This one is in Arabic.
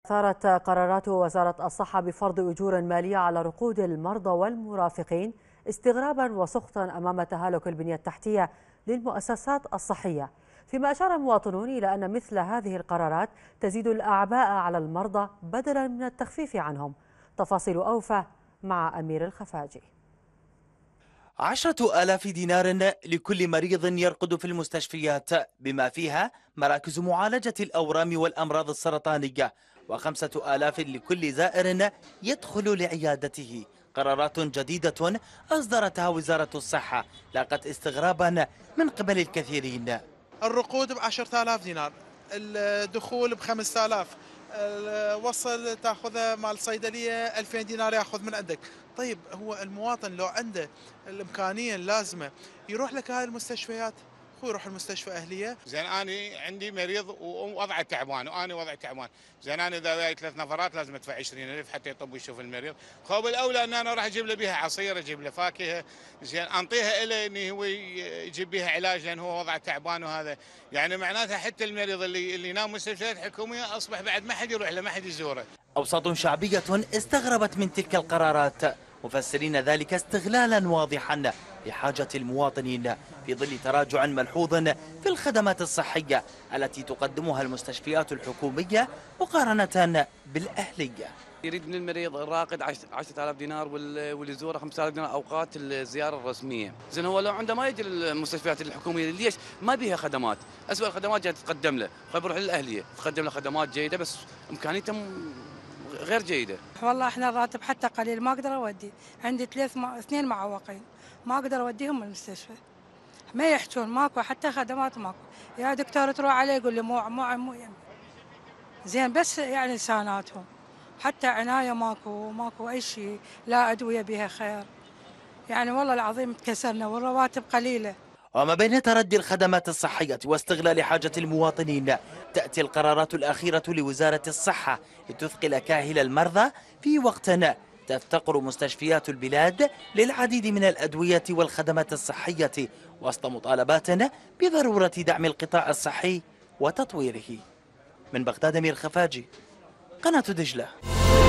أثارت قرارات وزارة الصحة بفرض أجور مالية على رقود المرضى والمرافقين استغرابا وسخطا أمام تهالك البنية التحتية للمؤسسات الصحية، فيما أشار مواطنون إلى أن مثل هذه القرارات تزيد الأعباء على المرضى بدلا من التخفيف عنهم. تفاصيل أوفى مع أمير الخفاجي. 10,000 دينار لكل مريض يرقد في المستشفيات بما فيها مراكز معالجة الأورام والأمراض السرطانية، و5,000 لكل زائر يدخل لعيادته. قرارات جديدة أصدرتها وزارة الصحة لاقت استغرابا من قبل الكثيرين. الرقود ب10,000 دينار، الدخول ب5,000، وصل تاخذه مال صيدليه 2000 دينار ياخذ من عندك. طيب هو المواطن لو عنده الامكانيه اللازمه يروح لك هاي المستشفيات، هو يروح المستشفى اهليه. زين انا عندي مريض ووضعه تعبان وانا وضعي تعبان، زين انا اذا وياي 3 نفرات لازم ادفع 20,000 حتى يطب ويشوف المريض. خو بالاولى ان انا اروح اجيب له بيها عصير، اجيب له فاكهه، زين انطيها له انه هو يجيب بيها علاج لان هو وضعه تعبان. وهذا يعني معناتها حتى المريض اللي ينام مستشفيات حكوميه اصبح بعد ما حد يروح له، ما حد يزوره. أوساط شعبية استغربت من تلك القرارات، مفسرين ذلك استغلالا واضحا لحاجة المواطنين في ظل تراجع ملحوظ في الخدمات الصحية التي تقدمها المستشفيات الحكومية مقارنة بالأهلية. يريد من المريض الراقد 10,000 دينار واللي يزوره 5,000 دينار اوقات الزياره الرسميه. زين هو لو عنده ما يجي للمستشفيات الحكوميه، ليش؟ ما بيها خدمات، اسوء الخدمات جايه تقدم له، فيروح للاهليه تقدم له خدمات جيده بس امكانيتهم غير جيده. والله احنا الراتب حتى قليل، ما اقدر اودي، عندي 2 معوقين ما اقدر اوديهم المستشفى، ما يحجون ماكو حتى خدمات ماكو. يا دكتور تروح عليه يقول لي مو زين، بس يعني لساناتهم حتى عنايه ماكو اي شيء، لا ادويه بها خير، يعني والله العظيم تكسرنا والرواتب قليله. وما بين تردي الخدمات الصحية واستغلال حاجة المواطنين، تأتي القرارات الأخيرة لوزارة الصحة لتثقل كاهل المرضى في وقت تفتقر مستشفيات البلاد للعديد من الأدوية والخدمات الصحية، وسط مطالبات بضرورة دعم القطاع الصحي وتطويره. من بغداد أمير خفاجي، قناة دجلة.